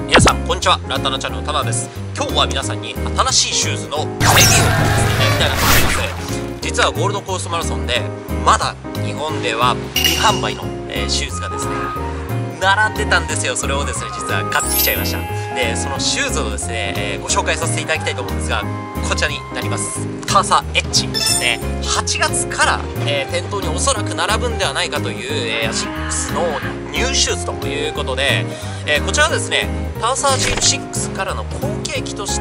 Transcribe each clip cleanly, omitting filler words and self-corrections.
皆さんこんにちは、ランタナチャンネルのタナです。今日は皆さんに新しいシューズのレビューをやりたいなと思います。実はゴールドコーストマラソンでまだ日本では未販売の、シューズがですね並んでたんですよ。それをですね実は買ってきちゃいました。でそのシューズをですね、ご紹介させていただきたいと思うんですが、こちらになります。ターサーエッジですね。8月から、店頭におそらく並ぶんではないかという、アシックスのニューシューズということで、こちらはですねターサージール6からの後継機として、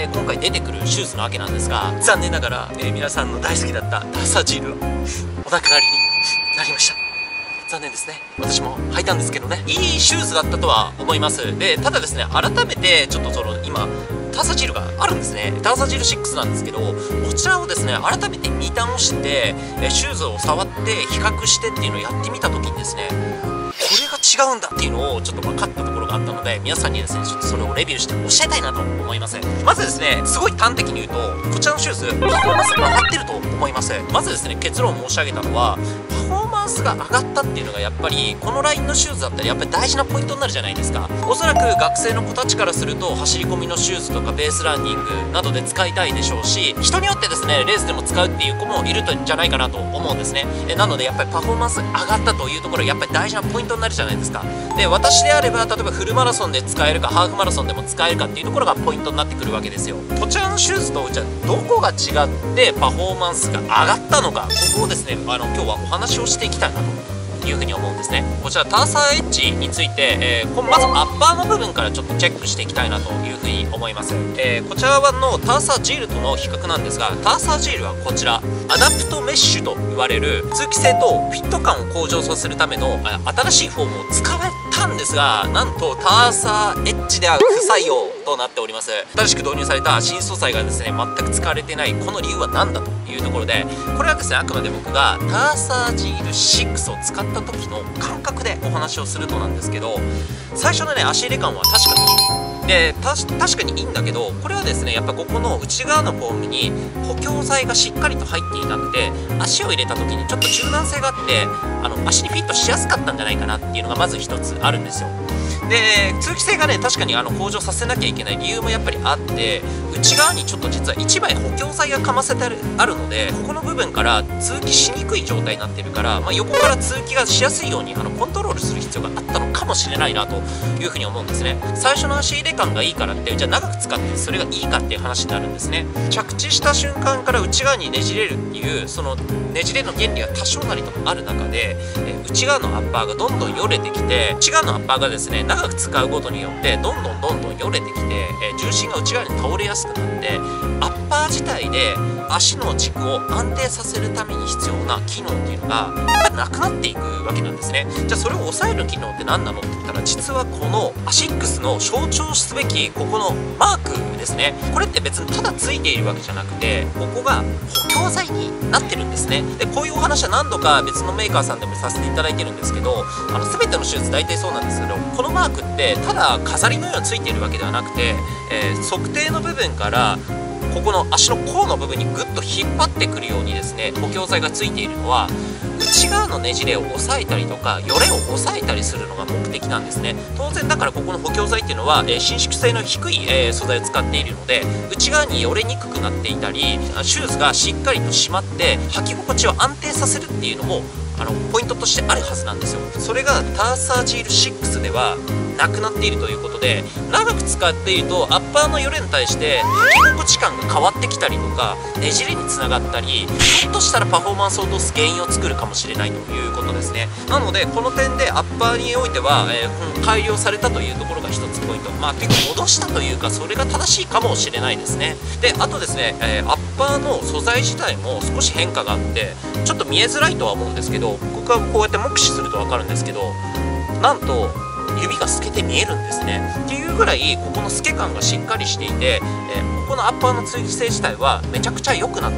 今回出てくるシューズなわけなんですが、残念ながら、皆さんの大好きだったターサージールはお亡くなりになりました。残念ですね。私も履いたんですけどね、いいシューズだったとは思います。でただですね、改めてちょっと今ターサージールがあるんですね。ターサージール6なんですけど、こちらをですね改めて見直して、シューズを触って比較してっていうのをやってみた時にですね、これが違うんだっていうのをちょっと分かったところがあったので、皆さんにですねちょっとそれをレビューして教えたいなと思います。まずですね、すごい端的に言うとこちらのシューズパフォーマンスが上がってると思います。まずですね、結論を申し上げたのはパフォーマンスが上がったっていうのがやっぱりこのラインのシューズだったらやっぱり大事なポイントになるじゃないですか。おそらく学生の子たちからすると走り込みのシューズとかベースランニングなどで使いたいでしょうし、人によってですねレースでも使うっていう子もいるんじゃないかなと思うんですね。なのでやっぱりパフォーマンス上がったというところやっぱり大事なポイントになるじゃないですか。で私であれば例えばフルマラソンで使えるかハーフマラソンでも使えるかっていうところがポイントになってくるわけですよ。こちらのシューズとじゃあどこが違ってパフォーマンスが上がったのか、ここをですね今日はお話をしていきたいなというふうに思うんですね。こちらターサーエッジについて、まずアッパーの部分からちょっとチェックしていきたいなというふうに思います。こちらのターサージールとの比較なんですが、ターサージールはこちらアダプトメッシュと言われる通気性とフィット感を向上させるための新しいフォームを使ったんですが、なんとターサーエッジでは不採用となっております。新しく導入された新素材がですね全く使われていない。この理由は何だというところで、これはですねあくまで僕がターサージール6を使った時の感覚でお話をするとなんですけど、最初のね足入れ感は確かにで確かにいいんだけど、これはですねやっぱここの内側のフォームに補強材がしっかりと入っていなくて、足を入れた時にちょっと柔軟性があって足にフィットしやすかったんじゃないかなっていうのがまず一つあるんですよ。で通気性がね確かに向上させなきゃいけない理由もやっぱりあって、内側にちょっと実は1枚補強材がかませてあるので、ここの部分から通気しにくい状態になってるから、横から通気がしやすいようにコントロールする必要があったのかもしれないなというふうに思うんですね。最初の足入れ感がいいからってじゃあ長く使ってそれがいいかっていう話になるんですね。着地した瞬間から内側にねじれるっていうそのねじれの原理が多少なりともある中で、内側のアッパーがどんどんよれてきて、内側のアッパーがですね長く使うことによってどんどんよれてきて、重心が内側に倒れやすくなって、アッパー自体で足の軸を安定させるために必要な機能っていうのがなくなっていくわけなんですね。じゃあそれを抑える機能って何なのって言ったら、実はこのアシックスの象徴すべきここのマークですね。これって別にただついているわけじゃなくて、ここが補強材になってるんですね。でこういうお話は何度か別のメーカーさんでもさせていただいてるんですけど、全てのシューズ大体そうなんですけど、このマークってただ飾りのようについているわけではなくて、測定の部分からここの足の甲の部分にグッと引っ張ってくるようにですね補強材がついているのは、内側のねじれを抑えたりとかよれを抑えたりするのが目的なんですね。当然だからここの補強材っていうのは、伸縮性の低い、素材を使っているので、内側によれにくくなっていたり、シューズがしっかりと締まって履き心地を安定させるっていうのもポイントとしてあるはずなんですよ。それがターサージール6ではなくなっているということで、長く使っているとアッパーのよれに対して履き心地感が変わってきたりとか、ねじれにつながったり、ひょっとしたらパフォーマンスを落とす原因を作るかもしれないということですね。なのでこの点でアッパーにおいては、改良されたというところが一つポイント、結構戻したというかそれが正しいかもしれないですね。であとですね、アッパーの素材自体も少し変化があって、ちょっと見えづらいとは思うんですけど、僕はこうやって目視すると分かるんですけど、なんと指が透けて見えるんですね。っていうぐらいここの透け感がしっかりしていて、ここのアッパーの通気性自体はめちゃくちゃ良くなったんです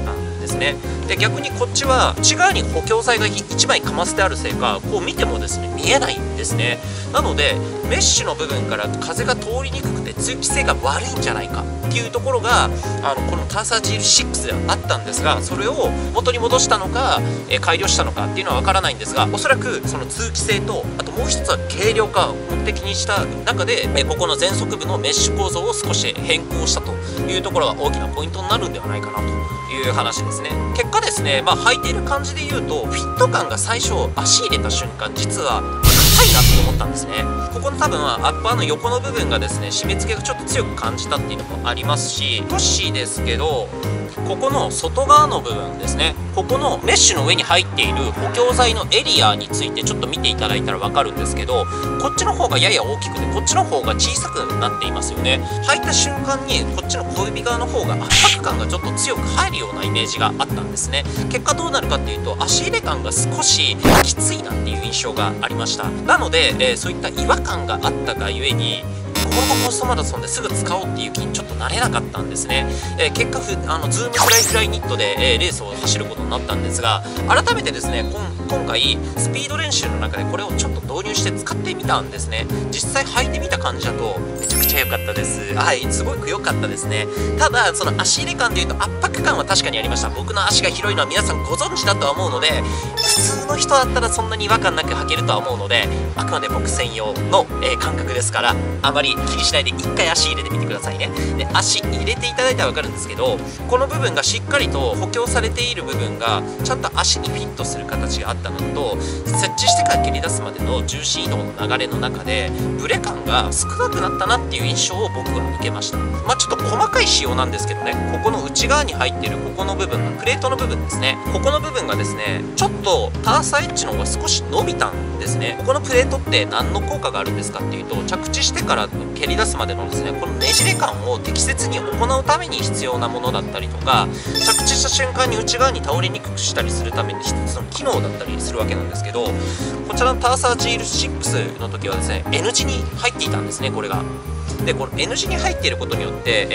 ですね。で逆にこっちは内側に補強材が1枚かませてあるせいか、こう見てもですね見えないんですね。なのでメッシュの部分から風が通りにくくて通気性が悪いんじゃないかっていうところがこのターサー GL6 ではあったんですが、それを元に戻したのか、改良したのかっていうのは分からないんですが、おそらくその通気性と、あともう一つは軽量化を目的にした中で、ここの前足部のメッシュ構造を少し変更したというところが大きなポイントになるんではないかなという話ですね。結果ですね、履いている感じで言うとフィット感が最初足入れた瞬間実は硬いなって思ったんですね。ここの多分はアッパーの横の部分がですね締め付けがちょっと強く感じたっていうのもありますし、少しですけどここの外側の部分ですね、ここのメッシュの上に入っている補強材のエリアについてちょっと見ていただいたら分かるんですけど、こっちの方がやや大きくてこっちの方が小さくなっていますよね。履いた瞬間にこっちの小指側の方が圧迫感がちょっと強く入るようなイメージがあったんですね。結果どうなるかっていうと足入れ感が少しきついなっていう印象がありました。なので、そういった違和感があったがゆえにゴールドコーストマラソンですぐ使おうっていう気にちょっとなれなかったんですね。結果ズームフライニットで、レースを走ることになったんですが、改めてですね今回スピード練習の中でこれをちょっと導入して使ってみたんですね。実際履いてみた感じだとめちゃくちゃ良かったです。はい、すごく良かったですね。ただその足入れ感でいうと圧迫感は確かにありました。僕の足が広いのは皆さんご存知だとは思うので、普通の人だったらそんなに違和感なく履けるとは思うので、あくまで僕専用の、感覚ですからあまり気にしないで1回足入れてみてくださいね。で足入れていただいたら分かるんですけど、この部分がしっかりと補強されている部分がちゃんと足にフィットする形があったのと、設置してから蹴り出すまでの重心移動の流れの中でブレ感が少なくなったなっていう印象を僕は受けました。ちょっと細かい仕様なんですけどね、ここの内側に入っているここの部分のプレートの部分ですね、ここの部分がですねちょっとターサーエッジの方が少し伸びたんですね。ここのプレートって何の効果があるんですかっていうと、着地してから蹴り出すまでのですねこのねじれ感を適切に行うために必要なものだったりとか、着地した瞬間に内側に倒れにくくしたりするために一つの機能だったりするわけなんですけど、こちらのターサー GL6 の時はですね N 字に入っていたんですね。これがでこの N 字に入っていることによって、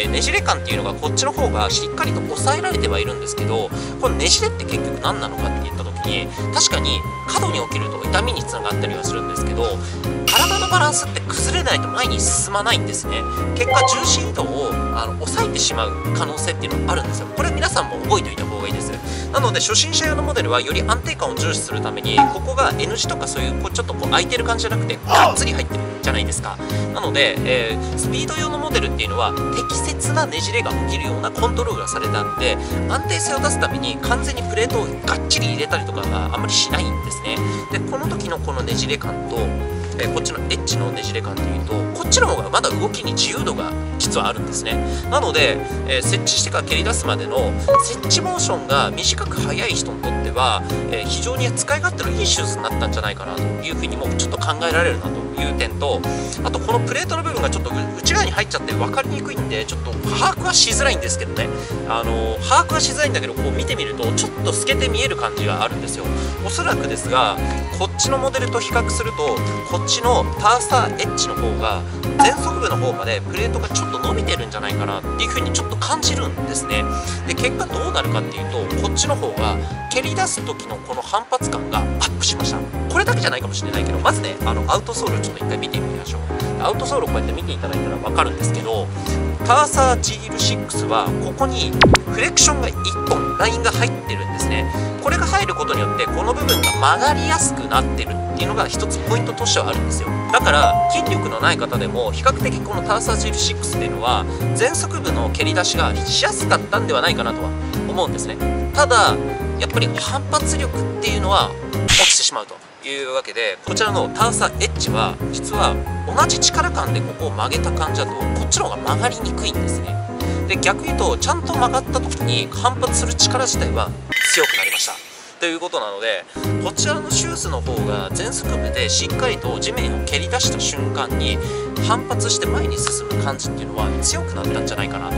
ねじれ感っていうのがこっちの方がしっかりと抑えられてはいるんですけど、このねじれって結局何なのかって言った時に確かに過度に起きると痛みにつながったりはするんですけど、体のバランスって崩れないと前に進まないんですね。結果重心移動を抑えてしまう可能性っていうのがあるんですよ。これ皆さんも覚えておいた方がいいです。なので初心者用のモデルはより安定感を重視するためにここが N 字とかそういうちょっと空いてる感じじゃなくてがっつり入ってるじゃないですか。なので、スピード用のモデルっていうのは適切なねじれが起きるようなコントロールがされたんで、安定性を出すために完全にプレートをがっちり入れたりとかがあんまりしないんですね。でこの時のこのねじれ感とこっちのエッジのねじれ感でいうとこっちの方がまだ動きに自由度が実はあるんですね。なので、設置してから蹴り出すまでの設置モーションが短く速い人にとっては、非常に使い勝手のいいシューズになったんじゃないかなというふうにもちょっと考えられるなという点と、あとこのプレートの部分がちょっと内側に入っちゃって分かりにくいんでちょっと把握はしづらいんですけどね、把握はしづらいんだけどこう見てみるとちょっと透けて見える感じがあるんですよ。おそらくですがこっちのモデルと比較するとこっちのターサーエッジの方が前足部の方までプレートがちょっと伸びてるんじゃないかなっていう風にちょっと感じるんですね。で結果どうなるかっていうとこっちの方が蹴り出す時のこの反発感がアップしました。これだけじゃないかもしれないけどまずねアウトソールをちょっと一回見てみましょう。アウトソールをこうやって見ていただいたら分かるんですけど、ターサー GL6 はここにフレクションが1本ラインが入ってるんですね。これが入ることによってこの部分が曲がりやすくなってるっていうのが一つポイントとしてはあるんですよ。だから筋力のない方でも比較的このターサー GL6 っていうのは前足部の蹴り出しがしやすかったんではないかなとは思うんですね。ただやっぱり反発力っていうのは落ちてしまうというわけで、こちらのターサーエッジは実は同じ力感でここを曲げた感じだとこっちの方が曲がりにくいんですね。で逆に言うとちゃんと曲がった時に反発する力自体は強くなりましたということなので、こちらのシューズの方が前足部でしっかりと地面を蹴り出した瞬間に反発して前に進む感じっていうのは強くなったんじゃないかなと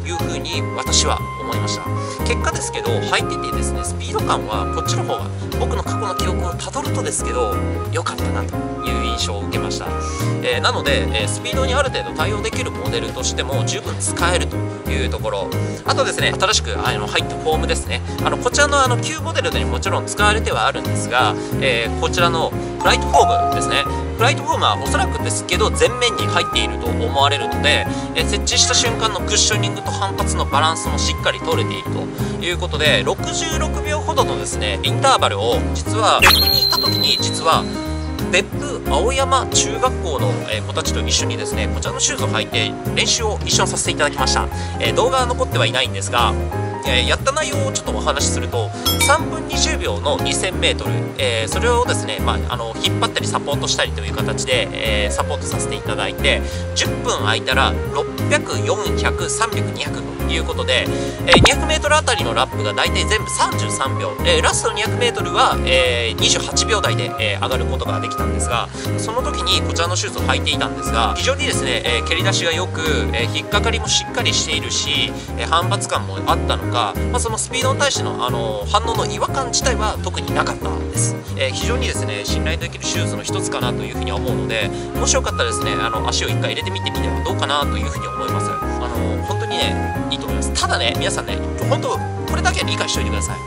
いうふうに私は思いました。結果ですけど履いててですね、スピード感はこっちの方が僕の過去の記憶をたどるとですけど良かったなという印象を受けました。なので、スピードにある程度対応できるモデルとしても十分使えるというところ、あとですね、新しく入ったフォームですね、こちらの旧モデルでもちろん使われてはあるんですが、こちらのフライトフォームですね、フライトフォームはおそらくですけど前面に入っていると思われるので、設置した瞬間のクッショニングと反発のバランスもしっかり取れているということで、66秒ほどのですねインターバルを実は別府にいた時に別府青山中学校の子たちと一緒にですねこちらのシューズを履いて練習を一緒にさせていただきました。動画は残ってはいないんですが、やった内容をちょっとお話しすると、3分20秒の 2000m、それをですね、引っ張ったりサポートしたりという形で、サポートさせていただいて、10分空いたら600、400、300、200ということで、200m あたりのラップが大体全部33秒、ラストの 200m は、28秒台で、上がることができたんですが、その時にこちらのシューズを履いていたんですが、非常にですね、蹴り出しがよく、引っかかりもしっかりしているし、反発感もあったのか、そのスピードに対しての、反応の違和感自体は特になかったんです。非常にですね信頼できるシューズの一つかなというふうに思うので、もしよかったらですね足を1回入れてみてみてはどうかなというふうに思います。本当にねいいと思います。ただね皆さんね本当これだけは理解しておいてください。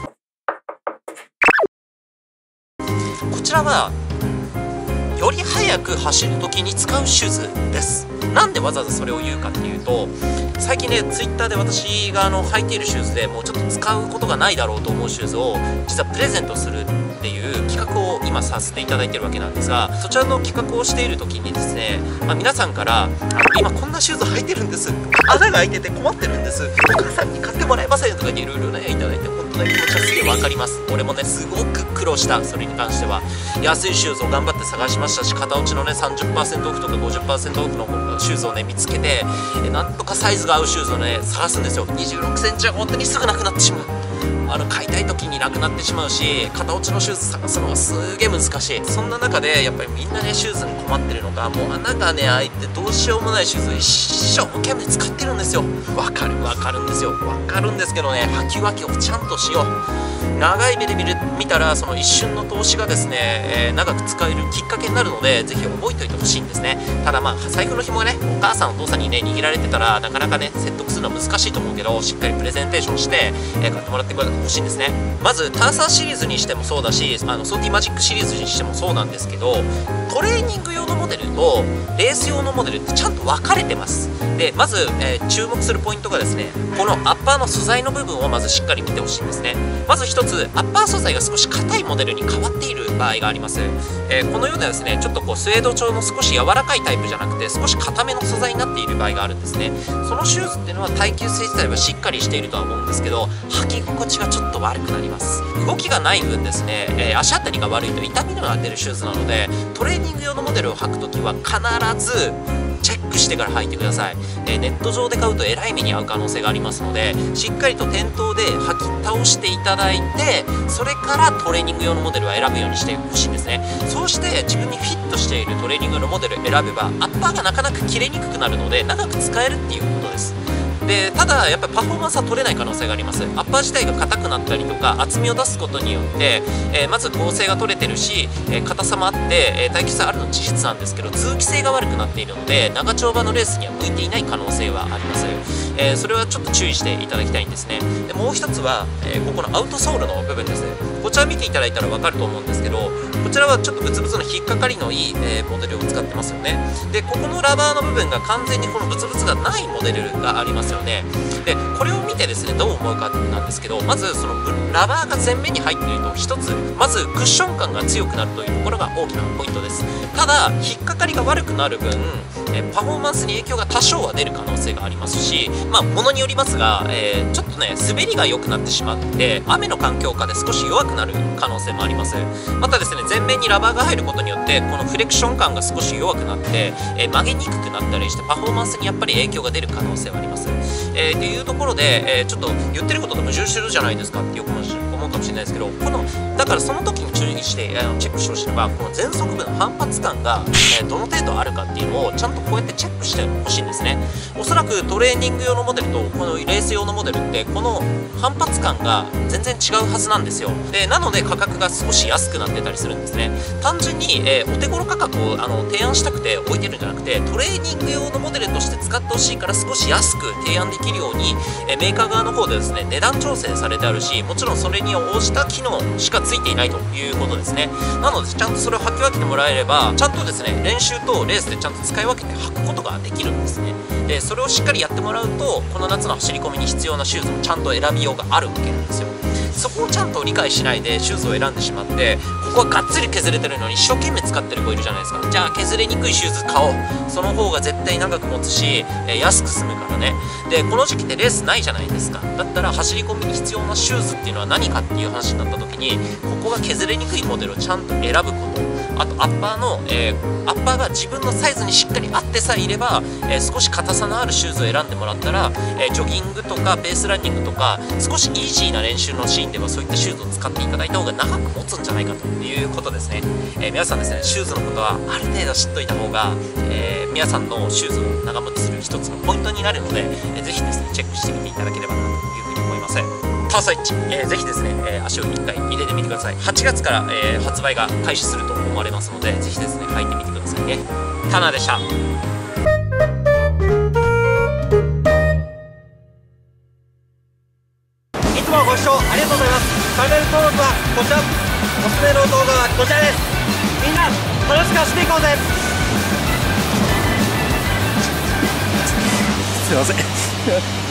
こちらはより速く走る時に使うシューズです。なんでわざわざそれを言うかっていうと、最近ねツイッターで私が履いているシューズでもうちょっと使うことがないだろうと思うシューズを実はプレゼントするっていう企画を今させていただいてるわけなんですが、そちらの企画をしている時にですね、皆さんから今こんなシューズ履いてるんです、穴が開いてて困ってるんです、お母さんに買ってもらえませんとかいろいろねいただいて、本当ね気持ちはすげえ分かります。俺もねすごく苦労した。それに関しては安いシューズを頑張って探しましたし、型落ちのね 30% オフとか 50% オフのシューズをね見つけて、なんとかサイズが合うシューズをね探すんですよ。26センチは本当にすぐなくなってしまう。買いたい時になくなってしまうし、型落ちのシューズ探すのがすげえ難しい。そんな中でやっぱりみんなねシューズに困ってるのが、もう穴がね開いてどうしようもないシューズを一生懸命使ってるんですよ。わかるんですよ。わかるんですけどね、履き分けをちゃんとしよう。長い目で見たらその一瞬の投資がですね、長く使えるきっかけになるので、ぜひ覚えておいてほしいんですね。ただ財布の紐がねお母さんお父さんにね握られてたらなかなかね説得するのは難しいと思うけど、しっかりプレゼンテーションして、買ってもらってほしいんですね。まずターサーシリーズにしてもそうだし、ソーティマジックシリーズにしてもそうなんですけど、トレーニング用のモデルとレース用のモデルってちゃんと分かれてます。でまず、注目するポイントがですね、このアッパーの素材の部分をまずしっかり見てほしいんですね。まず一つ、アッパー素材が少し硬いモデルに変わっている場合があります。このようなですねちょっとスウェード調の少し柔らかいタイプじゃなくて少し硬めの素材になっている場合があるんですね。そのシューズっていうのは耐久性自体はしっかりしているとは思うんですけど、履き心地がちょっと悪くなります。動きがない分ですね、足あたりが悪いと痛みのが出るシューズなので、トレーニング用のモデルを履くときは必ずチェックしてから履いてください。ネット上で買うとえらい目に遭う可能性がありますので、しっかりと店頭で履き倒していただいて、それからトレーニング用のモデルは選ぶようにしてほしいんですね。そうして自分にフィットしているトレーニングのモデルを選べば、アッパーがなかなか切れにくくなるので長く使えるっていうことです。でただやっぱりパフォーマンスは取れない可能性があります。アッパー自体が硬くなったりとか厚みを出すことによって、まず剛性が取れてるし、硬さもあって、耐久性あるの事実なんですけど、通気性が悪くなっているので長丁場のレースには向いていない可能性はあります。それはちょっと注意していただきたいんですね。でもう一つは、ここのアウトソールの部分です。こちら見ていただいたら分かると思うんですけど、こちらはちょっとブツブツの引っかかりのいい、モデルを使ってますよね。でここのラバーの部分が完全にこのブツブツがないモデルがありますよね。でこれを見てですねどう思うかなんですけど、まずそのラバーが前面に入っていると一つまずクッション感が強くなるというところが大きなポイントです。ただ引っかかりが悪くなる分、パフォーマンスに影響が多少は出る可能性がありますし、ものによりますが、ちょっとね滑りが良くなってしまって雨の環境下で少し弱くなる可能性もあります。またですね前面にラバーが入ることによってこのフレクション感が少し弱くなって、曲げにくくなったりしてパフォーマンスにやっぱり影響が出る可能性はあります。っていうところで、ちょっと言ってることと矛盾してるじゃないですかってよく思思うかもしれないですけど、だからその時に注意してチェックしてほしいのが、この前足部の反発感が、どの程度あるかっていうのをちゃんとこうやってチェックしてほしいんですね。おそらくトレーニング用のモデルとこのレース用のモデルってこの反発感が全然違うはずなんですよ。なので価格が少し安くなってたりするんですね。単純に、お手頃価格を提案したくて置いてるんじゃなくて、トレーニング用のモデルとして使ってほしいから少し安く提案できるように、メーカー側の方でですね値段調整されてあるし、もちろんそれに応じた機能しかついていないということですね。なのでちゃんとそれを履き分けてもらえれば、ちゃんとですね練習とレースでちゃんと使い分けて履くことができるんですね。でそれをしっかりやってもらうと、この夏の走り込みに必要なシューズもちゃんと選びようがあるわけなんですよ。そこをちゃんと理解しないでシューズを選んでしまって、ここはがっつり削れてるのに一生懸命使ってる子いるじゃないですか。じゃあ削れにくいシューズ買おう、その方が絶対長く持つし、安く済むからね。でこの時期ってレースないじゃないですか。だったら走り込みに必要なシューズっていうのは何かっていう話になった時に、ここが削れにくいモデルをちゃんと選ぶこと、あとアッパーが自分のサイズにしっかり合ってさえいれば、少し硬さのあるシューズを選んでもらったら、ジョギングとかベースランニングとか少しイージーな練習のシーンではそういったシューズを使っていただいた方が長く持つんじゃないかということですね。皆さんですね、シューズのことはある程度知っといた方が、皆さんのシューズを長持ちする一つのポイントになるので、ぜひですねチェックしてみていただければなというふうに思います。ターサイッチ、ぜひですね、足を1回入れてみてください。8月から、発売が開始すると思われますので、ぜひですね履いてみてくださいね。タナでした。いつもご視聴ありがとうございます。チャンネル登録はこちら、おすすめの動画はこちらです。みんな楽しく走っていこうぜ。 すいません